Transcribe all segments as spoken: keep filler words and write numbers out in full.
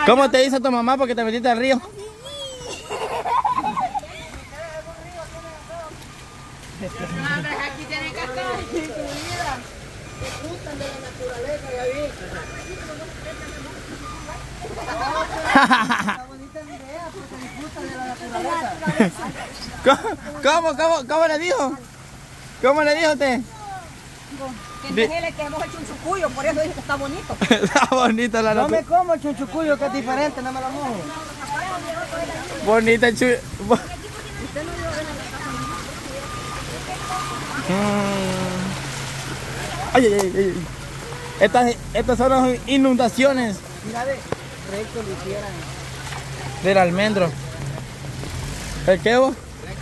¿Cómo te dice tu mamá porque te metiste al río? Aquí tienen cascadas. Disfrutan de la naturaleza, ya vi. Está bonita la idea, porque disfrutan de la naturaleza. ¿Cómo, cómo, cómo le dijo? ¿Cómo le dijo usted? Que déjele que hemos hecho un chucuyo, por eso dice que está bonito. Está bonita la No me naturaleza. como el chunchucuyo, que es diferente, no me lo mojo. Bonita el chu... Mm. Ay, ay, ay, ay. Estas, estas son las inundaciones Mira, ve, recto lo hicieran. del almendro. ¿El qué vos?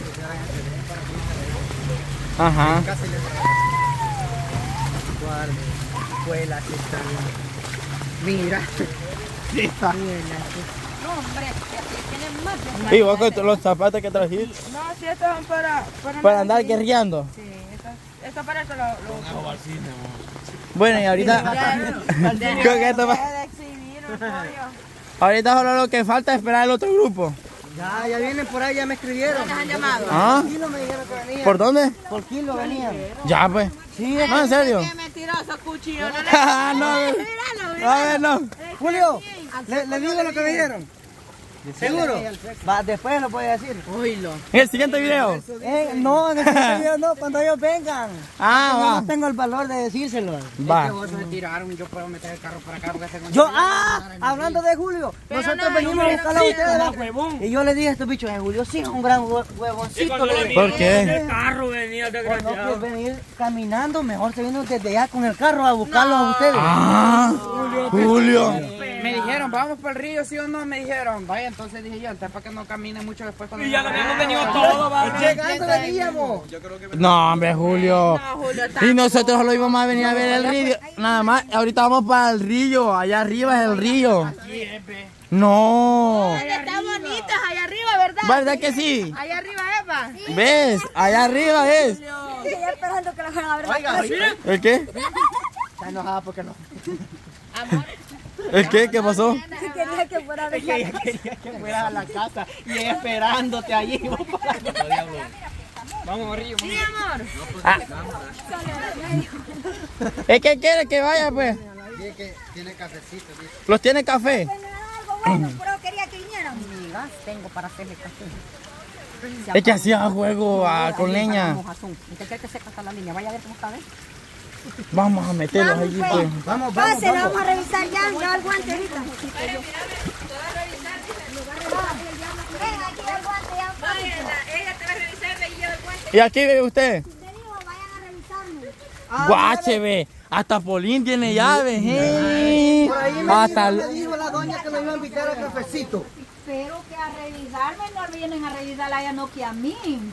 Ajá. Casi le guarde, escuelas están. Mira. Sí, está. No, hombre, tienen más de... Y vos con los zapatos que trajiste No, sí, estos son para... Para, para andar guerreando. Sí, estos, estos para eso lo... lo... Bueno, y ahorita... ¿Con qué te va? de exhibir un pollo. Ahorita solo lo que falta es esperar el otro grupo. Ya, ya vienen por ahí, ya me escribieron. ¿Les han llamado? ¿Ah? Por kilo me dijeron que venían. ¿Por dónde? Por kilo venían. Ya, pues. Sí, No, en serio. Qué mentiroso, cuchillo. No le... Ah, no, a ver. Míralo, A ver, no. Julio, le, le digo lo que me dijeron. ¿Seguro? Va, después lo puede decir. Oílo. En el siguiente video. Eh, no, en el siguiente video no, cuando ellos vengan. Ah, No tengo el valor de decírselo. va. Va. Se tiraron, yo puedo meter el carro para acá porque tengo... Yo, ah, hablando de Julio, Pero nosotros no, venimos a no, buscarlo a no, ustedes. no, ¿verdad? huevón. Y yo le dije a estos bichos, eh, Julio, sí, es un gran hue- huevoncito. ¿Por qué? El carro venía Por no desgraciado. pues, venir caminando, mejor se vino desde allá con el carro a buscarlos a ustedes. Ah, Julio. Me dijeron, vamos para el río, sí o no, me dijeron. Vaya, entonces dije yo, entonces para que no camine mucho después cuando... Y ya no hemos venido todos, va. Llegando veníamos. No, hombre, Julio. Y nosotros solo íbamos a venir a ver el río. Nada más, ahorita vamos para el río. Allá arriba es el río. No. Está bonitas allá arriba, ¿verdad? ¿Verdad que sí? Allá arriba, Eva. ¿Ves? Allá arriba es. Estoy esperando que la van a abrir. Oiga, ¿El qué? está enojada porque no. ¿El qué? ¿Qué pasó? Quería que fuera a ver. Que ella quería que fueras a la casa y ella esperándote allí. Vamos, río. Sí, amor. Ah. ¿Es que quiere que vaya, pues? Dice que tiene cafecito, dice. ¿Los tiene café? Bueno, pero quería que vinieran. Amigas, tengo para hacerle café. Es que hacía juego ah, con leña. ¿Usted cree que se canta la línea? Vaya a ver cómo está, ¿ves? Vamos a meterlos allí, pues. Vamos, vamos, Pásenla, vamos. vamos a revisar ya. Ya el guante ahorita. Ella te va a revisar y lleva el guante. ¿Y aquí vive usted? Te digo, vayan a revisarme. Guache, ve. Hasta Polín tiene llaves, eh. Por ahí me, Hasta... dijo, me dijo la doña que me iba a invitar a cafecito. Pero que a revisarme no vienen a revisarla a ella, no que a mí.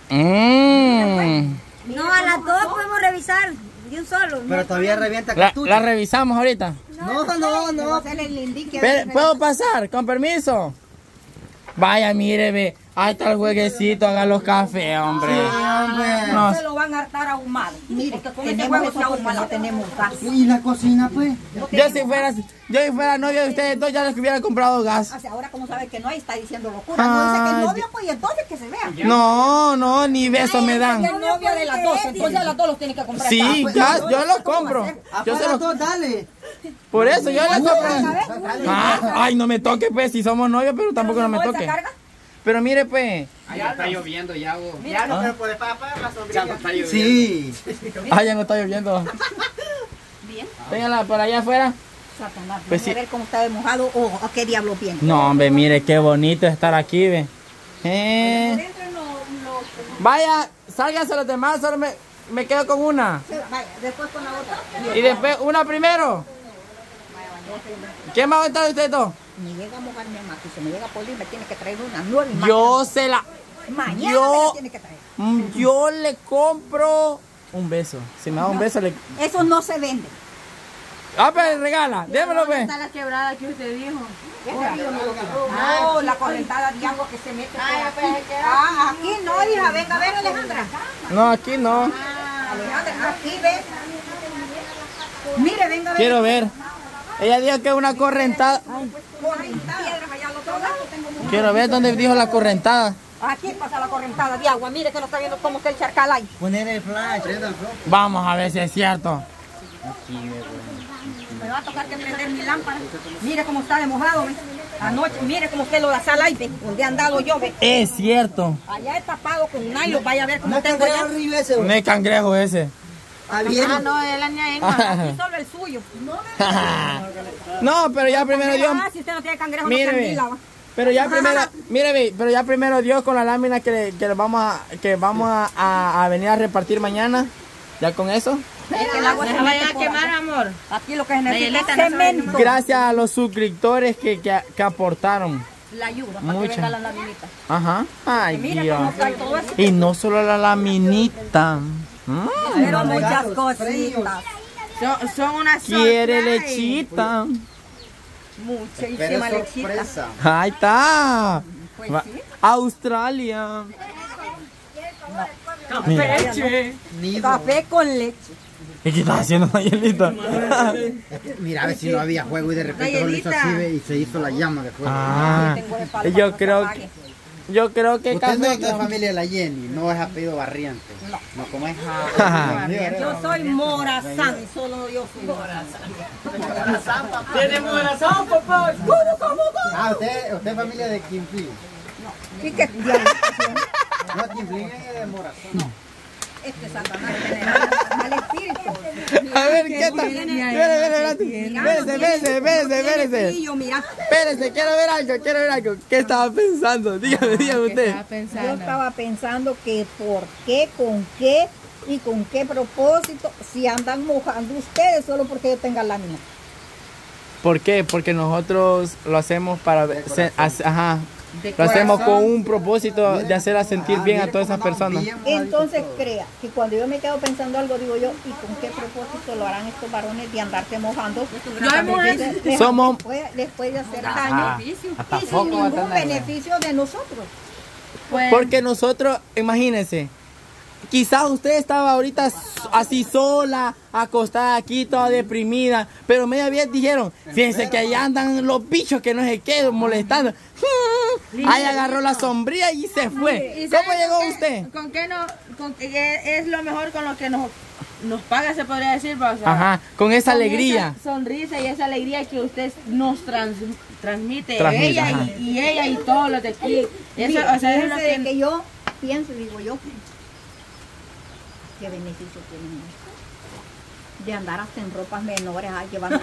Mm. No, a las dos podemos revisar de un solo. Pero todavía revienta La, cartucho. la revisamos ahorita. No, no, no. Pe- ¿Puedo pasar? Con permiso. Vaya, mire, ve. Ahí está el jueguecito, haga los cafés, hombre. No, Se lo van a hartar ahumado. Mire, que con este juego se ahuma, la tenemos gas. ¿Y la cocina, pues? yo si fuera, yo si fuera novio de ustedes dos ya les hubiera comprado gas. O sea, ahora como sabe que no hay, está diciendo locura. No dice que es novio, pues y entonces que se vea. No, no, ni besos me dan. Es novio de las dos, entonces a las dos los tiene que comprar. Sí, gas, yo los compro. Yo se Apaga los, todo, dale. por eso yo les compro. Ah, ay, no me toque, pues, si somos novios, pero tampoco no me toque. Pero mire, pues. Allá está lloviendo ya, vos. Ya no, ¿Ah? pero por el papá la Ya no sombrilla. está lloviendo. Sí. Ah, ya no está lloviendo. Bien. Téngala por allá afuera. Satanás, Pues vamos sí. a ver cómo está de mojado o a qué diablo viene. No, hombre, mire qué bonito estar aquí, ve. Eh. Adentro no, no, Vaya, sálganse los demás, solo me, me quedo con una. vaya, después con la otra. Y después, una primero. ¿Quién va a aventar de ustedes dos? Me llega a mojarme más, si se me llega a polir, me tiene que traer una nueva y más Yo se la... grande. Mañana yo- me la tiene que traer. mm, Yo le compro un beso. Si me da un beso, le... Eso no se vende. Ah, pero regala, démelo, ve. la quebrada que usted dijo? No, la correntada de agua que se mete. por aquí. Ah, aquí no, hija, venga a ver, Alejandra. No, aquí no. Alejandra, aquí ve. Mire, venga a ver. Quiero ver. Ella dijo que es una correntada. Correntada. al otro lado tengo mucho. Quiero ver dónde dijo la correntada. Aquí pasa la correntada de agua. Mire que no está viendo cómo está el charcal ahí. Poner el flash. Vamos a ver si es cierto. Me va a tocar que prender mi lámpara. Mire cómo está de mojado, ¿ve? Anoche, mire cómo está lo de la sala ahí, ¿ve? Donde he andado yo, ¿ve? Es cierto. Allá he tapado con nylon. Vaya a ver cómo No tengo tengo allá. arriba ese. Un cangrejo ese. Ah, bien. Ah, no, él añade aquí solo el suyo. No, pero ya primero Dios. Ah, si usted no tiene cangrejo, Mire, no se ve. anguila, va. Pero ya primero, mire, ve, pero ya primero Dios con la lámina que, le- que le vamos a que vamos a, a- a venir a repartir mañana. Ya con eso. Es que el agua se No mete vayan a por quemar, aquí. amor. Aquí lo que se necesita Violeta, es no se vaya a cemento. Gracias a los suscriptores que, que, que aportaron. La ayuda para Mucha. que venga la laminita. Ajá. Ay, Mira Dios. cómo está todo eso. Y no solo la laminita. Mm. Pero muchas cositas. Son, son unas Quiere surprise. lechita. Muchísima lechita. Ahí está. Pues Va- sí. Australia. Peche. Café con leche. ¿Y qué estás haciendo, Nayelita? Mira, a ver si no había juego y de repente solo hizo así ve, y se hizo la llama de fuego. Ah, Tengo de palo para yo que se creo apague. que yo creo que Usted no café. es de familia de la Jenny, no es apellido Barriente. No. No, como es. Yo soy Morazán, solo yo soy Morazán. Tenemos razón, papá. Ah, usted, usted es familia de Quinflín. ¿Y qué? No, Quinflín es de Morazán. Este Satanás tiene mal- mal espíritu. A ver, ¿qué tal? Viene- Espérese, espérese, espérese, espérese, espérese, espérese. Brillo, mira. Espérese, quiero ver algo, quiero ver algo. ¿Qué estaba pensando? Dígame, dígame usted. Yo estaba pensando que por qué, con qué y con qué propósito si andan mojando ustedes solo porque yo tenga lámina. ¿Por qué? Porque nosotros lo hacemos para ver- se- hace- ajá, De lo hacemos corazón. con un propósito de hacerla sentir bien a todas esas personas. Entonces crea que cuando yo me quedo pensando algo digo yo, ¿y con qué propósito lo harán estos varones de andarse mojando? hemos Les- les- Somos- les puede- les puede hacer daño Ajá. y sin ningún beneficio de nosotros. Pues, Porque nosotros, imagínense, quizás usted estaba ahorita s- así sola, acostada aquí, toda deprimida, pero media vez dijeron, fíjense que allá andan los bichos que no se quedan molestando. Ahí agarró la sombría y se fue. ¿y ¿Cómo sabe llegó con qué- usted? ¿Con qué no? Con qué es lo mejor con lo que nos, nos paga, se podría decir, o sea, Ajá, con esa con alegría. esa sonrisa y esa alegría que usted nos trans- transmite, Transmite, ella ajá. y, y ella y todos los de aquí. Eso, Mira, o sea, es lo fíjense de que... que yo pienso, digo yo, ¿qué beneficio tienen esto? De andar hasta en ropas menores, ay, llevando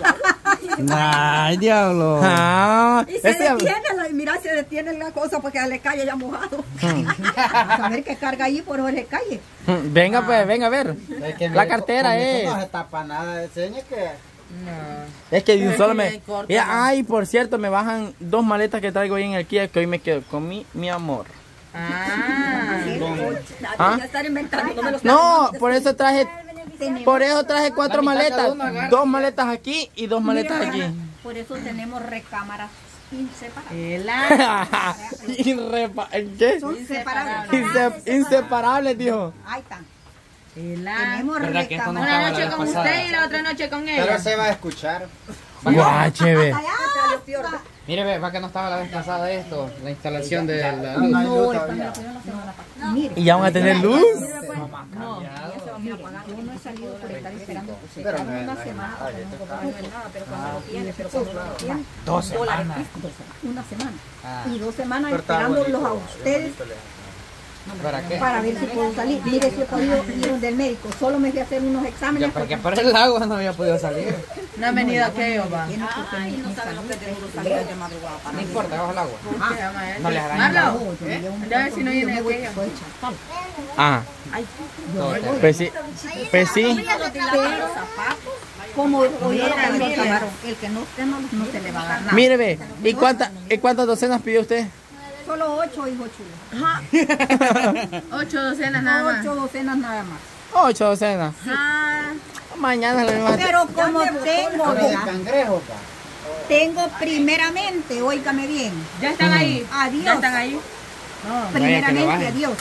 Ay, diablo. Ah, Y se ese- detiene, la, mira, se detiene la cosa porque le cae ya mojado. A ver qué carga ahí, por le calle. Venga pues, venga a ver. Es que La mire, cartera con es. eso no se tapa nada, enseña que. No. Es que de un Es solo que me. le corta, Mira, ¿no? ay, por cierto, me bajan dos maletas que traigo ahí en el Kia que hoy me quedo con mi, mi amor. Ah, ¿Ah? Ya estar inventando, no me lo No, por eso traje, tenemos, por eso traje cuatro La mitad cada maletas. uno agarra. Dos maletas aquí y dos maletas aquí. por eso tenemos recámaras inseparables. Ela. Irrepa- ¿Qué? Son separables. Inse- inseparables, dijo. Ahí están. Ela. Tenemos ¿Verdad que esto no recámaras. Una estaba noche la con vez pasada? usted y la otra noche con Pero ella. se va a escuchar. Guácheve. Allá, allá, peor. Mire, ve, va que no estaba la vez pasada esto, la instalación de la luz. No, el pan me lo pusieron la semana pasada. Mire, ¿Y ya van a tener luz? no, ya se va a apagar. Yo no he salido por estar esperando que se tarde una semana para que no compre nada, pero cuando lo tiene, pero cuando lo tiene, Dos dólares, semanas. dos semanas, una semana. Ah. Y dos semanas Pero está esperándolos bonito, a ustedes ¿Para qué? para ver si puedo salir. Mire, si he podido ir donde el médico, solo me fui a hacer unos exámenes. Ya, porque por el agua no había podido salir. No han venido aquello, va. Tiene que tener mi salud, tengo salida de madrugada para No importa, bajo el agua. ¿Cómo se llama eso? No les hará Marlo. No, yo me llevo un Ya ves si no cuarto, viene yo me voy- aquello. voy a echar sal. Ah, Yo me voy. pues sí. Pues sí. Pero zapatos, como hoy era el camarón, el que no esté no, no se le va a dar nada. Mire, ve. ¿Y, cuánta, ¿Y cuántas docenas pidió usted? Solo ocho, hijo chulo. Ocho docenas nada más. Ocho docenas nada más. Ocho docenas. Ah, Mañana le vamos a... Pero como tengo, Con el ¿verdad? cangrejo, pa. Tengo primeramente, óigame bien, ya están ahí. Adiós. Ya están ahí. primeramente bajen. a Dios.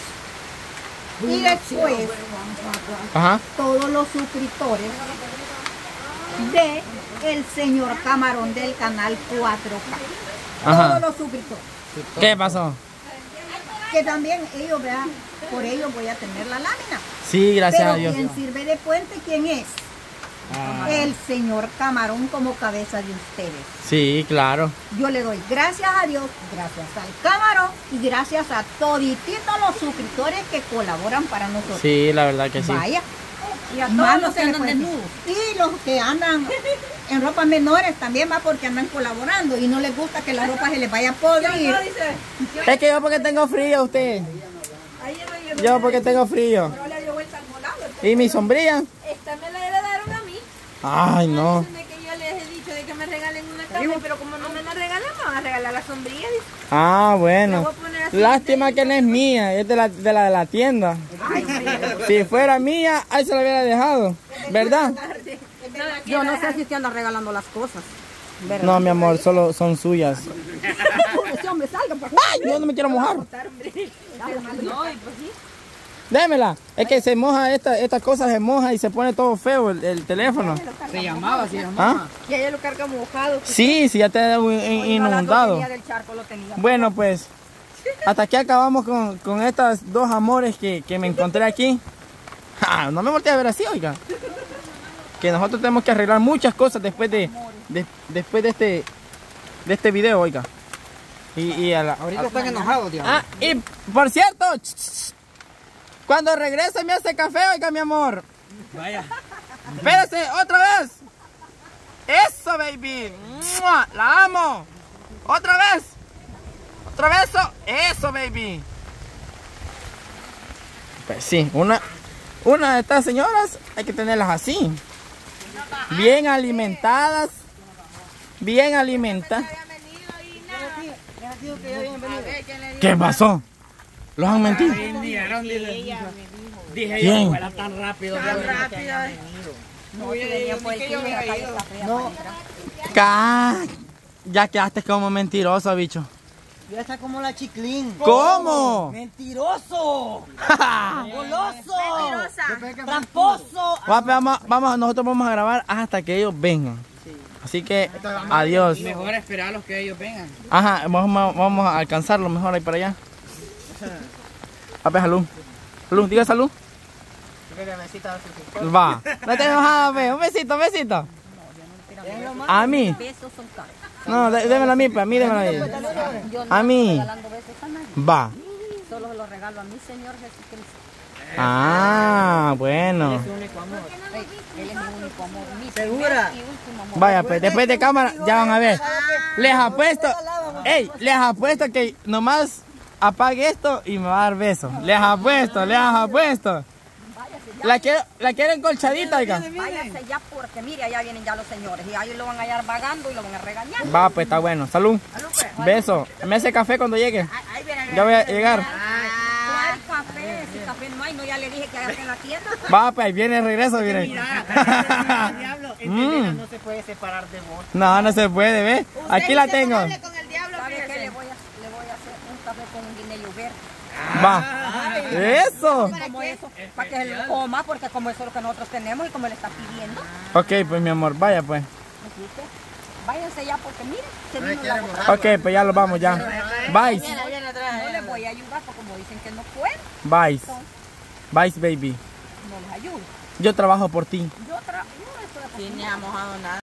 Y después Ajá. todos los suscriptores de el señor Camarón del canal cuatro K. Ajá. todos los suscriptores. ¿Qué pasó? Que también ellos, vean, por ellos voy a tener la lámina. Sí, gracias Pero a Dios. quien sirve de puente, ¿quién es? Ah. El señor Camarón como cabeza de ustedes. Sí, claro. Yo le doy gracias a Dios, gracias al Camarón y gracias a todititos los suscriptores que colaboran para nosotros. Sí, la verdad que sí. Vaya. Y a Más todos no los se que le andan puede decir. desnudos. Y los que andan en ropas menores también va porque andan colaborando y no les gusta que la ropa se les vaya a podrir. Es que yo porque tengo frío, usted. Yo porque tengo frío. ¿Y mi sombrilla? Esta me la heredaron a mí. Ay, no. Dicen que yo les he dicho de que me regalen una cama, pero como no me la regalan, me van a regalar la sombrilla. dice. Ah, La bueno. voy a poner así. Lástima que no es mía, es de la de la, de la tienda. Si fuera mía, ahí se la hubiera dejado. ¿Verdad? Yo no sé si te andan regalando las cosas. No, mi amor, solo son suyas. Ese hombre salga por ¡Ay! Yo no me quiero mojar. No, y pues sí. Démela. Es que se moja, esta, estas cosas se moja y se pone todo feo el, el teléfono. Se llamaba, se llamaba. ¿Ah? Y ella lo carga mojado. Sí, sí, ya te he inundado. del charco lo tenía. Bueno, pues, hasta aquí acabamos con, con estas dos amores que, que me encontré aquí. Ah, no me volteé a ver así, oiga. Que nosotros tenemos que arreglar muchas cosas después de, de- después de este de este video, oiga. Y, y a la, Ahorita están enojados, diablo. ah, y por cierto, ch, ch, cuando regrese me hace café, oiga, mi amor. Vaya. Espérese, otra vez. Eso, baby. ¡Mua! La amo. Otra vez. Otra vez eso. Eso, baby. Pues sí, una, una de estas señoras hay que tenerlas así. Bien alimentadas. Bien alimentadas. ¿Qué pasó? ¿Los han mentido? Dije ¿Quién? yo, fuera tan rápido. Tan rápido. Ca- Ya quedaste como mentiroso, bicho. Ya está como la chiclín. ¿Cómo? ¡Mentiroso! ¡Goloso! Mentirosa. ¡Tramposo! Guape, vamos, vamos, nosotros vamos a grabar hasta que ellos vengan. Así que, adiós. Mejor esperarlos que ellos vengan. Ajá, vamos, vamos a alcanzarlo mejor ahí para allá. Guape, salud. Salud, diga salud. Va. No te enojada, pe. Un besito, un besito. A mí. No, dé- démelo a mí, pe. A mí, démelo a mí. A mí. Va. Solo lo regalo a mi Señor Jesucristo. Ah, bueno. Él es mi único amor, mi ¿Segura? primer y último amor. Vaya, pues después de cámara ya van a ver. Les apuesto, ey, les apuesto que nomás apague esto y me va a dar beso. Les apuesto, les apuesto. La quiero, la quiero encolchadita, oiga. Váyase ya porque mire, allá vienen ya los señores y ahí lo van a hallar vagando y lo van a regañar. Va, pues está bueno. Salud. Beso. Me hace café cuando llegue. Ya voy a llegar. ¿Cuál café? Si café no hay, no ya le dije que hagas en la tienda. Va, pues ahí viene el regreso, miren. Diablo, en Mm. Telena no se puede separar de vos. No, no se puede, ¿ves? Aquí la tengo. Hable con el diablo, ¿Sabe qué? fíjese. Le voy a, le voy a hacer un café con un guineo verde. Va. Eso. Como eso, para que él lo coma, porque como eso es lo que nosotros tenemos y como él está pidiendo. Ok, pues mi amor, vaya pues. ¿Viste? Váyanse ya porque mire, se vino la boca. Ok, pues ya lo vamos ya. Bye. No les voy a ayudar porque como dicen que no pueden, Bye. Bye, baby. no les ayudo. Yo trabajo por ti. Yo tra... no, eso es Sí, ni ha mojado nada.